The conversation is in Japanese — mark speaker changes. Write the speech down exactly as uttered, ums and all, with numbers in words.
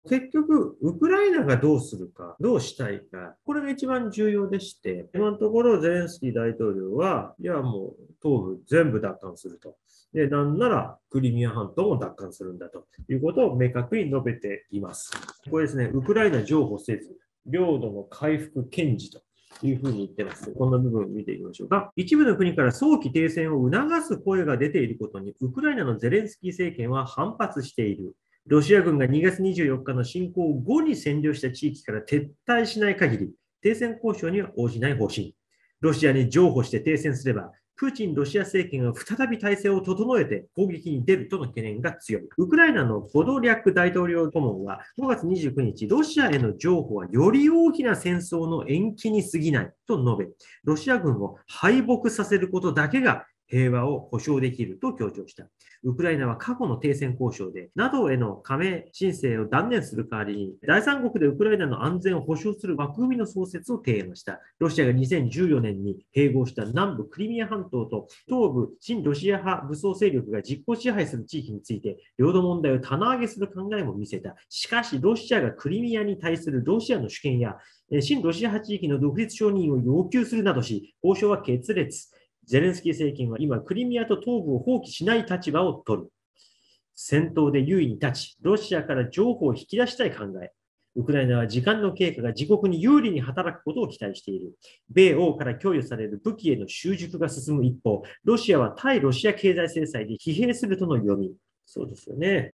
Speaker 1: 結局、ウクライナがどうするか、どうしたいか、これが一番重要でして、今のところゼレンスキー大統領は、いやもう東部全部奪還すると。で、なんならクリミア半島も奪還するんだということを明確に述べています。これですね、ウクライナ譲歩せず、領土の回復堅持というふうに言ってます。こんな部分を見ていきましょうか。一部の国から早期停戦を促す声が出ていることに、ウクライナのゼレンスキー政権は反発している。ロシア軍がにがつにじゅうよっかの侵攻後に占領した地域から撤退しない限り、停戦交渉には応じない方針。ロシアに譲歩して停戦すれば、プーチンロシア政権が再び体制を整えて攻撃に出るとの懸念が強い。ウクライナのポドリャク大統領顧問はごがつにじゅうくにち、ロシアへの譲歩はより大きな戦争の延期に過ぎないと述べ、ロシア軍を敗北させることだけが平和を保障できると強調した。ウクライナは過去の停戦交渉で ナトー への加盟申請を断念する代わりに、第三国でウクライナの安全を保障する枠組みの創設を提案した。ロシアがにせんじゅうよねんに併合した南部クリミア半島と東部親ロシア派武装勢力が実効支配する地域について、領土問題を棚上げする考えも見せた。しかし、ロシアがクリミアに対するロシアの主権や親ロシア派地域の独立承認を要求するなどし、交渉は決裂。ゼレンスキー政権は今、クリミアと東部を放棄しない立場を取る。戦闘で優位に立ち、ロシアから譲歩を引き出したい考え。ウクライナは時間の経過が自国に有利に働くことを期待している。米欧から供与される武器への習熟が進む一方、ロシアは対ロシア経済制裁で疲弊するとの読み。そうですよね。